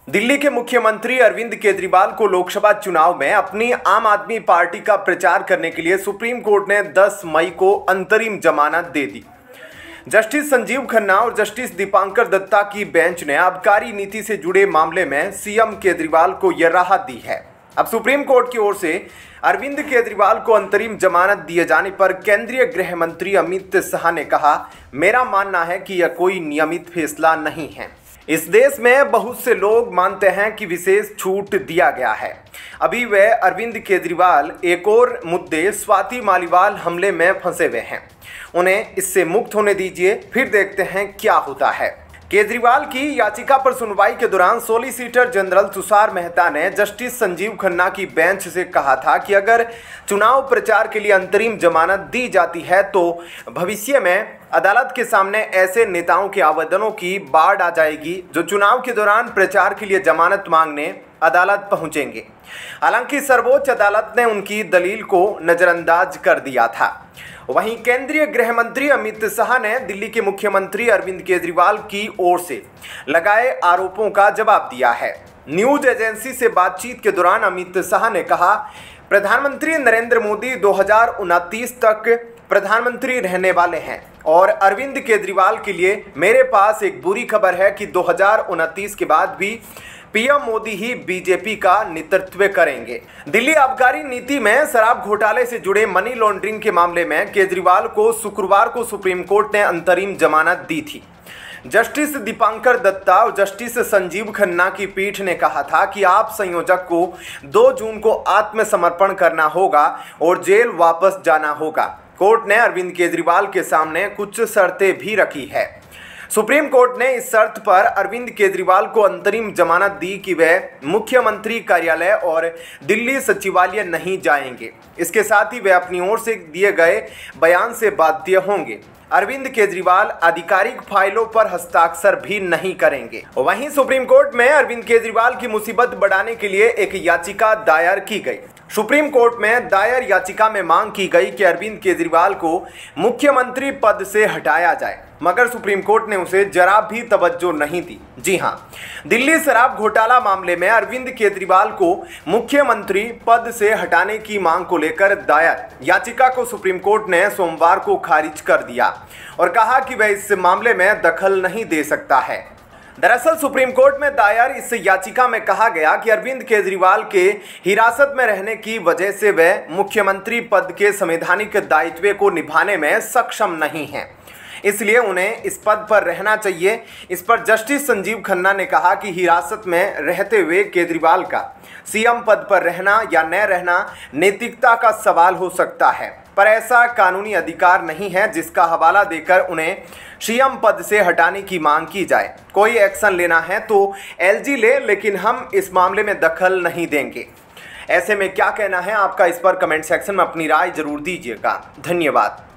दिल्ली के मुख्यमंत्री अरविंद केजरीवाल को लोकसभा चुनाव में अपनी आम आदमी पार्टी का प्रचार करने के लिए सुप्रीम कोर्ट ने 10 मई को अंतरिम जमानत दे दी। जस्टिस संजीव खन्ना और जस्टिस दीपांकर दत्ता की बेंच ने आबकारी नीति से जुड़े मामले में सीएम केजरीवाल को यह राहत दी है। अब सुप्रीम कोर्ट की ओर से अरविंद केजरीवाल को अंतरिम जमानत दिए जाने पर केंद्रीय गृह मंत्री अमित शाह ने कहा, मेरा मानना है कि यह कोई नियमित फैसला नहीं है। इस देश में बहुत से लोग मानते हैं कि विशेष छूट दिया गया है। अभी वह अरविंद केजरीवाल एक और मुद्दे स्वाति मालीवाल हमले में फंसे हुए हैं। उन्हें इससे मुक्त होने दीजिए, फिर देखते हैं क्या होता है। केजरीवाल की याचिका पर सुनवाई के दौरान सॉलिसिटर जनरल तुषार मेहता ने जस्टिस संजीव खन्ना की बेंच से कहा था कि अगर चुनाव प्रचार के लिए अंतरिम जमानत दी जाती है तो भविष्य में अदालत के सामने ऐसे नेताओं के आवेदनों की बाढ़ आ जाएगी जो चुनाव के दौरान प्रचार के लिए जमानत मांगने अदालत पहुंचेंगे। हालांकि सर्वोच्च अदालत ने उनकी दलील को नजरअंदाज कर दिया था। वहीं केंद्रीय गृह मंत्री अमित शाह ने दिल्ली के मुख्यमंत्री अरविंद केजरीवाल की ओर से लगाए आरोपों का जवाब दिया है। न्यूज एजेंसी से बातचीत के दौरान अमित शाह ने कहा, प्रधानमंत्री नरेंद्र मोदी 2029 तक प्रधानमंत्री रहने वाले हैं और अरविंद केजरीवाल के लिए मेरे पास एक बुरी खबर है कि 2029 के बाद भी पीएम मोदी ही बीजेपी का नेतृत्व करेंगे। दिल्ली आबकारी नीति में शराब घोटाले से जुड़े मनी लॉन्ड्रिंग के मामले में केजरीवाल को शुक्रवार को सुप्रीम कोर्ट ने अंतरिम जमानत दी थी। जस्टिस दीपांकर दत्ता और जस्टिस संजीव खन्ना की पीठ ने कहा था कि आप संयोजक को 2 जून को आत्मसमर्पण करना होगा और जेल वापस जाना होगा। कोर्ट ने अरविंद केजरीवाल के सामने कुछ शर्तें भी रखी है। सुप्रीम कोर्ट ने इस शर्त पर अरविंद केजरीवाल को अंतरिम जमानत दी कि वह मुख्यमंत्री कार्यालय और दिल्ली सचिवालय नहीं जाएंगे। इसके साथ ही वे अपनी ओर से दिए गए बयान से बाध्य होंगे। अरविंद केजरीवाल आधिकारिक फाइलों पर हस्ताक्षर भी नहीं करेंगे। वहीं सुप्रीम कोर्ट में अरविंद केजरीवाल की मुसीबत बढ़ाने के लिए एक याचिका दायर की गई। सुप्रीम कोर्ट में दायर याचिका में मांग की गई कि अरविंद केजरीवाल को मुख्यमंत्री पद से हटाया जाए, मगर सुप्रीम कोर्ट ने उसे जरा भी तवज्जो नहीं दी। जी हां, दिल्ली शराब घोटाला मामले में अरविंद केजरीवाल को मुख्यमंत्री पद से हटाने की मांग को लेकर दायर याचिका को सुप्रीम कोर्ट ने सोमवार को खारिज कर दिया और कहा कि वह इस मामले में दखल नहीं दे सकता है। दरअसल सुप्रीम कोर्ट में दायर इस याचिका में कहा गया कि अरविंद केजरीवाल के हिरासत में रहने की वजह से वह मुख्यमंत्री पद के संवैधानिक दायित्व को निभाने में सक्षम नहीं हैं, इसलिए उन्हें इस पद पर रहना चाहिए। इस पर जस्टिस संजीव खन्ना ने कहा कि हिरासत में रहते हुए केजरीवाल का सीएम पद पर रहना या न रहना नैतिकता का सवाल हो सकता है, पर ऐसा कानूनी अधिकार नहीं है जिसका हवाला देकर उन्हें सीएम पद से हटाने की मांग की जाए। कोई एक्शन लेना है तो एलजी ले, लेकिन हम इस मामले में दखल नहीं देंगे। ऐसे में क्या कहना है आपका, इस पर कमेंट सेक्शन में अपनी राय जरूर दीजिएगा। धन्यवाद।